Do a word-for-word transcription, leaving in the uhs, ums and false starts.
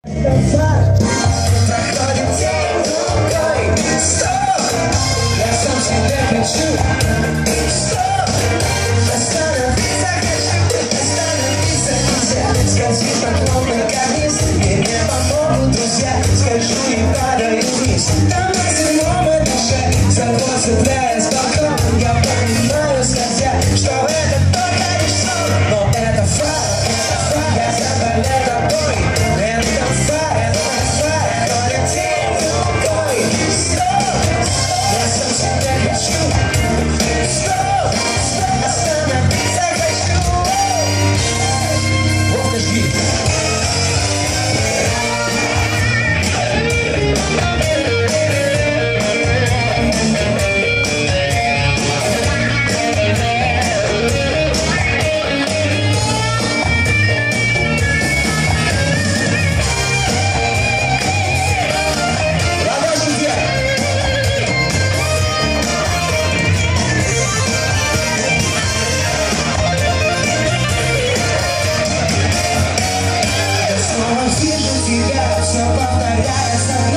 Проходит день другой. Стоп! Я сам себе хочу. Стоп! Остановиться хочу. Остановиться нельзя. Скользи по новой карниз. Мне не помогут друзья. Скольжу и падаю вниз. Там максимум это шаг. Завод цепляет с балкона. Я понимаю, скользя, что это только лишь сон. Но это факт. Я заболел тобой. Это факт. Проходит день другой. Стоп! Я сам себя хочу. Стоп! Остановиться хочу. Вот и жги. Вижу тебя, все повторяется.